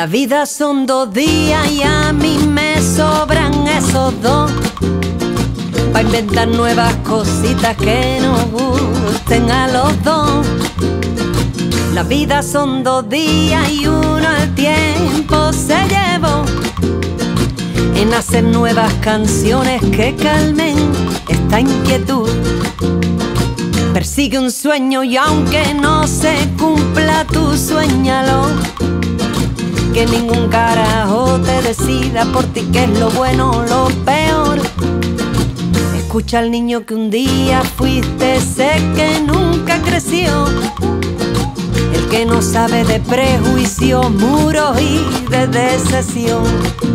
La vida son 2 días y a mí me sobran esos 2 pa' inventar nuevas cositas que nos gusten a los 2. La vida son 2 días y uno al tiempo se llevó en hacer nuevas canciones que calmen esta inquietud. Persigue un sueño y aunque no se cumpla, tú suéñalo. Que ningún carajo te decida por ti qué es lo bueno o lo peor. Escucha al niño que un día fuiste, sé que nunca creció. El que no sabe de prejuicios, muros y de decepción.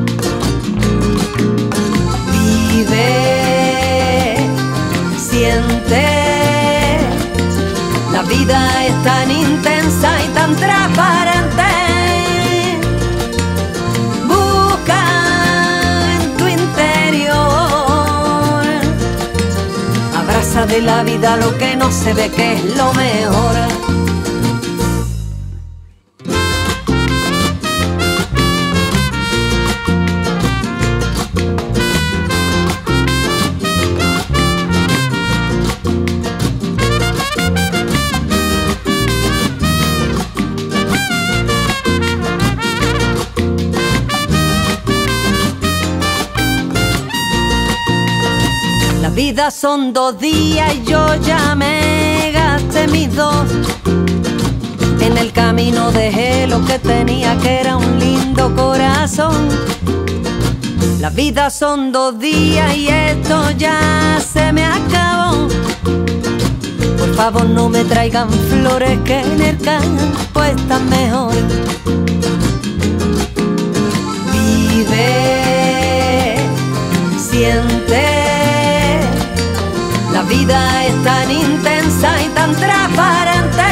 Vive, siente. La vida es tan intensa y tan transparente. Busca en tu interior. Abraza de la vida lo que no se ve, que es lo mejor. La vida son 2 días y yo ya me gasté mis 2. En el camino dejé lo que tenía, que era un lindo corazón. La vida son 2 días y esto ya se me acabó. Por favor no me traigan flores, que en el campo están mejor. Vive, siente. La vida es tan intensa y tan transparente.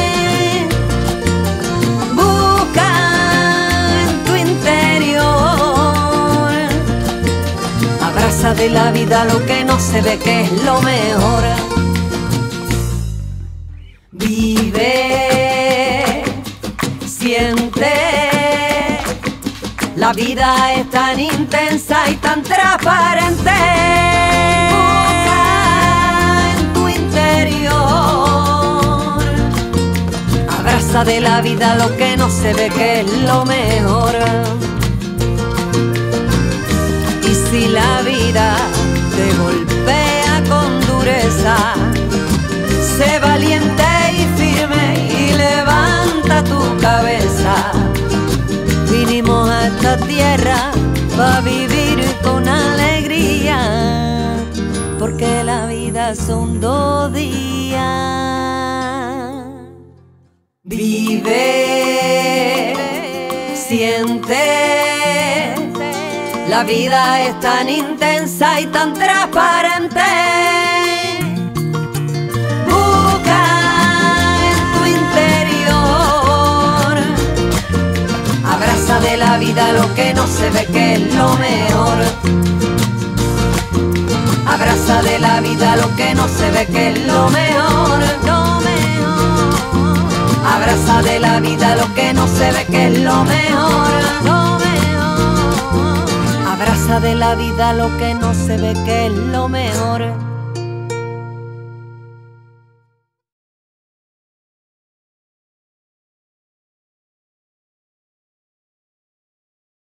Busca en tu interior. Abraza de la vida lo que no se ve, que es lo mejor. Vive, siente. La vida es tan intensa y tan transparente. Abraza de la vida lo que no se ve, que es lo mejor. Y si la vida te golpea con dureza, sé valiente y firme y levanta tu cabeza. Vinimos a esta tierra para vivir con alegría, porque la vida son 2 días. Vive, siente. La vida es tan intensa y tan transparente. Busca en tu interior. Abraza de la vida lo que no se ve, que es lo mejor. Abraza de la vida lo que no se ve, que es lo mejor, lo mejor. Abraza de la vida lo que no se ve, que es lo mejor, lo mejor. Abraza de la vida lo que no se ve, que es lo mejor.